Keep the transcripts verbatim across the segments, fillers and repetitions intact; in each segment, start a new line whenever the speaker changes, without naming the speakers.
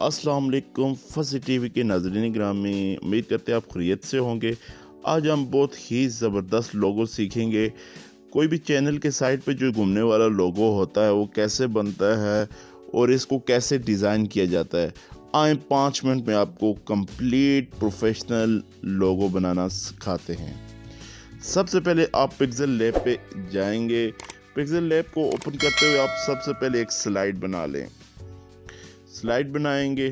अस्सलाम वालेकुम फसी टीवी के नाज़रीन ग्रामी, उम्मीद करते हैं आप खैरियत से होंगे। आज हम बहुत ही ज़बरदस्त लोगो सीखेंगे। कोई भी चैनल के साइट पे जो घूमने वाला लोगो होता है वो कैसे बनता है और इसको कैसे डिज़ाइन किया जाता है। आए पाँच मिनट में आपको कंप्लीट प्रोफेशनल लोगो बनाना सिखाते हैं। सबसे पहले आप पिक्सेल लैब पे जाएंगे। पिक्सेल लैब को ओपन करते हुए आप सबसे पहले एक स्लाइड बना लें। स्लाइड बनाएंगे,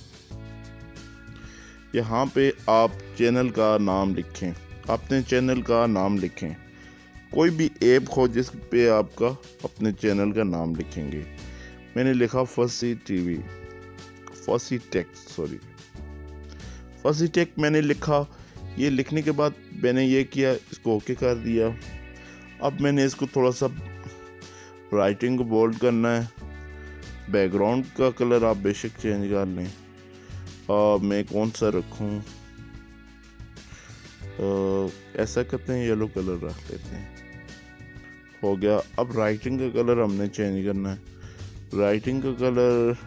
यहाँ पे आप चैनल का नाम लिखें। अपने चैनल का नाम लिखें। कोई भी ऐप हो जिस पे आपका अपने चैनल का नाम लिखेंगे। मैंने लिखा फसी टीवी, फसी टेक सॉरी फसी टेक मैंने लिखा। ये लिखने के बाद मैंने ये किया, इसको ओके कर दिया। अब मैंने इसको थोड़ा सा राइटिंग को बोल्ड करना है। बैकग्राउंड का कलर आप बेशक चेंज कर लें। आ, मैं कौन सा रखूं? आ, ऐसा करते हैं, येलो कलर रख लेते हैं। हो गया। अब राइटिंग का कलर हमने चेंज करना है। राइटिंग का कलर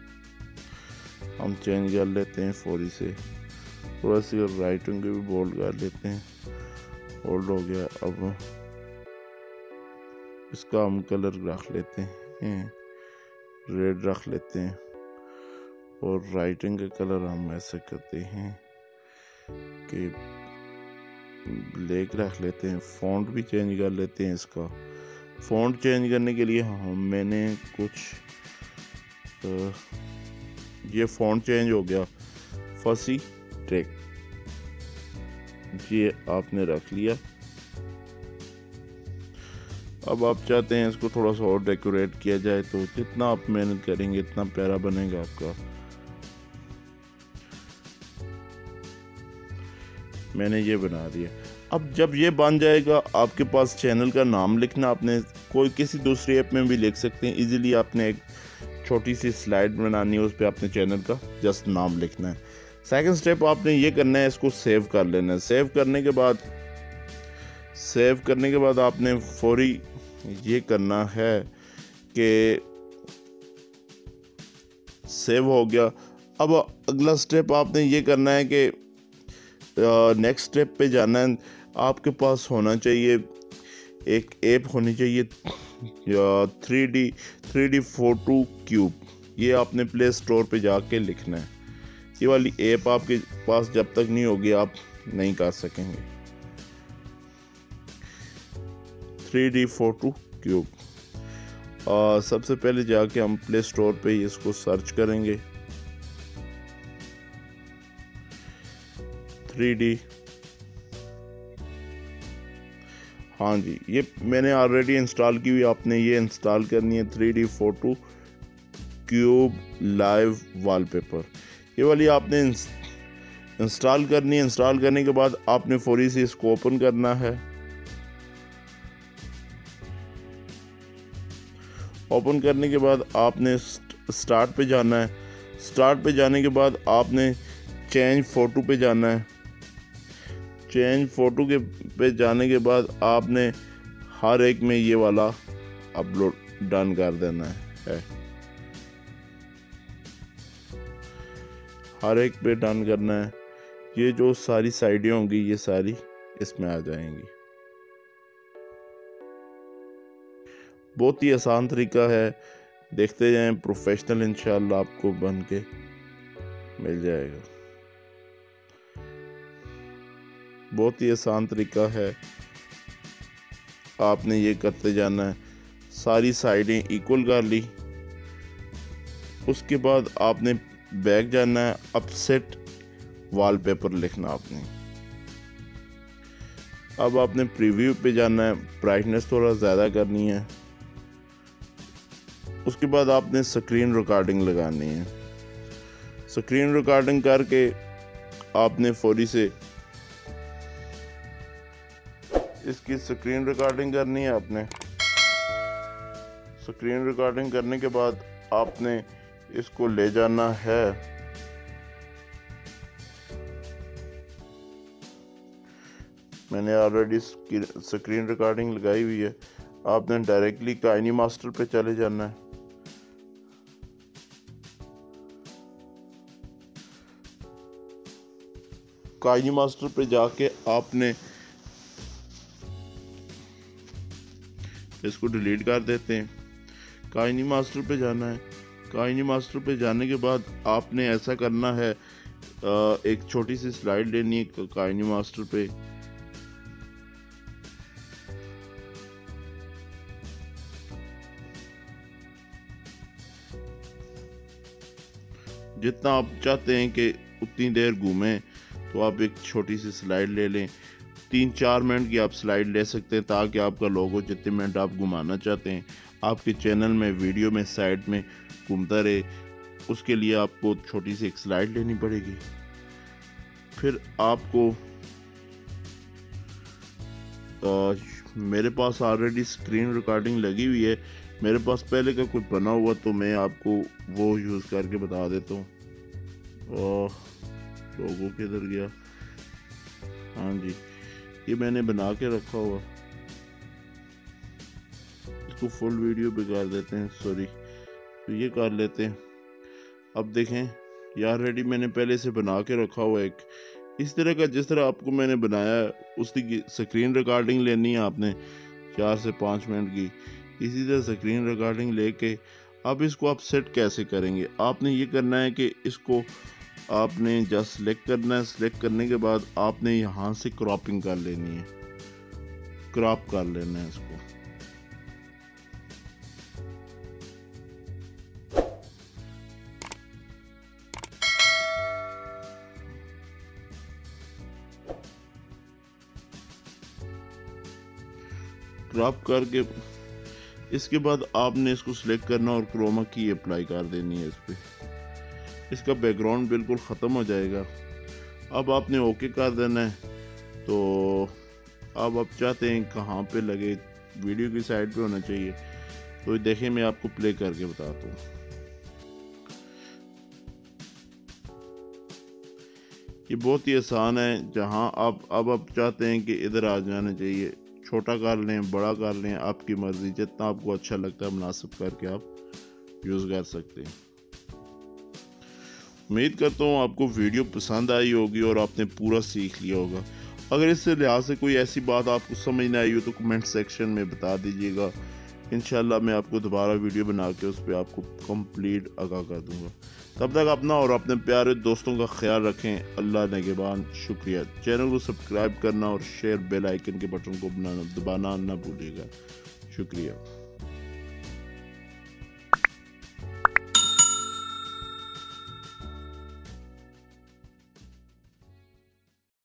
हम चेंज कर लेते हैं फौरी से। थोड़ा सी राइटिंग को भी बोल्ड कर लेते हैं। बोल्ड हो गया। अब इसका हम कलर रख लेते हैं, रेड रख लेते हैं। और राइटिंग का कलर हम ऐसे करते हैं कि ब्लैक रख लेते हैं। फॉन्ट भी चेंज कर लेते हैं। इसका फॉन्ट चेंज करने के लिए हम मैंने कुछ आ, ये फॉन्ट चेंज हो गया, फसी टेक, ये आपने रख लिया। अब आप चाहते हैं इसको थोड़ा सा और डेकोरेट किया जाए, तो जितना आप मेहनत करेंगे इतना प्यारा बनेगा आपका। मैंने ये बना दिया। अब जब ये बन जाएगा, आपके पास चैनल का नाम लिखना आपने कोई किसी दूसरी ऐप में भी लिख सकते हैं इजीली। आपने एक छोटी सी स्लाइड बनानी है, उस पर अपने चैनल का जस्ट नाम लिखना है। सेकंड स्टेप आपने ये करना है, इसको सेव कर लेना है। सेव करने के बाद सेव करने के बाद आपने फौरी ये करना है कि सेव हो गया। अब अगला स्टेप आपने ये करना है कि नेक्स्ट स्टेप पे जाना है। आपके पास होना चाहिए एक ऐप होनी चाहिए three D three D photo cube. ये आपने प्ले स्टोर पे जाके लिखना है। ये वाली ऐप आपके पास जब तक नहीं होगी आप नहीं कर सकेंगे। Three D photo cube. और सबसे पहले जाके हम प्ले स्टोर पे इसको सर्च करेंगे। थ्री डी, हाँ जी, ये मैंने ऑलरेडी इंस्टॉल की हुई। आपने ये इंस्टॉल करनी है, three D photo cube live wallpaper. ये वाली आपने इंस्टॉल करनी है। इंस्टॉल करने के बाद आपने फौरी से इसको ओपन करना है। ओपन करने के बाद आपने स्टार्ट पे जाना है। स्टार्ट पे जाने के बाद आपने चेंज फ़ोटो पे जाना है। चेंज फ़ोटो के पे जाने के बाद आपने हर एक में ये वाला अपलोड डन कर देना है। हर एक पे डन करना है। ये जो सारी साइडें होंगी ये सारी इसमें आ जाएंगी। बहुत ही आसान तरीका है, देखते जाएं। प्रोफेशनल इंशाल्लाह आपको बन के मिल जाएगा। बहुत ही आसान तरीका है, आपने ये करते जाना है। सारी साइडें इक्वल कर ली। उसके बाद आपने बैक जाना है। अपसेट वॉलपेपर लिखना आपने। अब आपने प्रीव्यू पे जाना है। ब्राइटनेस थोड़ा ज़्यादा करनी है। उसके बाद आपने स्क्रीन रिकॉर्डिंग लगानी है। स्क्रीन रिकॉर्डिंग करके आपने फौरी से इसकी स्क्रीन रिकॉर्डिंग करनी है। आपने स्क्रीन रिकॉर्डिंग करने के बाद आपने इसको ले जाना है मैंने ऑलरेडी स्क्रीन रिकॉर्डिंग लगाई हुई है। आपने डायरेक्टली काइनी मास्टर पे चले जाना है। काइनी मास्टर पे जाके आपने इसको डिलीट कर देते हैं। काइनी मास्टर पे जाना है। काइनी मास्टर पे जाने के बाद आपने ऐसा करना है, एक छोटी सी स्लाइड लेनी है काइनी मास्टर पे। जितना आप चाहते हैं कि उतनी देर घूमें, तो आप एक छोटी सी स्लाइड ले लें। तीन चार मिनट की आप स्लाइड ले सकते हैं, ताकि आपका लोगो जितने मिनट आप घुमाना चाहते हैं आपके चैनल में वीडियो में साइड में घूमता रहे। उसके लिए आपको छोटी सी एक स्लाइड लेनी पड़ेगी। फिर आपको आ, मेरे पास ऑलरेडी स्क्रीन रिकॉर्डिंग लगी हुई है, मेरे पास पहले का कुछ बना हुआ, तो मैं आपको वो यूज़ करके बता देता हूँ। लोगो किधर गया? हाँ जी, ये मैंने बना के रखा हुआ। इसको फुल वीडियो पे कर देते हैं, सॉरी, तो ये कर लेते हैं। अब देखें, यार रेडी मैंने पहले से बना के रखा हुआ एक इस तरह का, जिस तरह आपको मैंने बनाया उसकी स्क्रीन रिकॉर्डिंग लेनी है आपने चार से पाँच मिनट की। इसी तरह स्क्रीन रिकॉर्डिंग लेके अब इसको आप सेट कैसे करेंगे, आपने ये करना है कि इसको आपने जस्ट सेलेक्ट करना है। सेलेक्ट करने के बाद आपने यहाँ से क्रॉपिंग कर लेनी है, क्रॉप कर लेना है इसको। क्रॉप करके इसके बाद आपने इसको सिलेक्ट करना और क्रोमा की अप्लाई कर देनी है इस पे। इसका बैकग्राउंड बिल्कुल ख़त्म हो जाएगा। अब आपने ओके कर देना है। तो अब आप चाहते हैं कहाँ पे लगे, वीडियो की साइड पे होना चाहिए। तो देखें, मैं आपको प्ले करके बताता हूँ। ये बहुत ही आसान है। जहाँ आप अब आप चाहते हैं कि इधर आ जाना चाहिए, छोटा कर लें, बड़ा कर लें, आपकी मर्ज़ी, जितना आपको अच्छा लगता है मुनासिब करके आप यूज़ कर सकते हैं। उम्मीद करता हूँ आपको वीडियो पसंद आई होगी और आपने पूरा सीख लिया होगा। अगर इससे लिहाज से कोई ऐसी बात आपको समझ नहीं आई हो तो कमेंट सेक्शन में बता दीजिएगा। इंशाल्लाह मैं आपको दोबारा वीडियो बना के उस पर आपको कंप्लीट आगाह कर दूँगा। तब तक अपना और अपने प्यारे दोस्तों का ख्याल रखें। अल्लाह निगहबान। शुक्रिया। चैनल को सब्सक्राइब करना और शेयर बेल आइकन के बटन को दबाना ना भूलिएगा। शुक्रिया।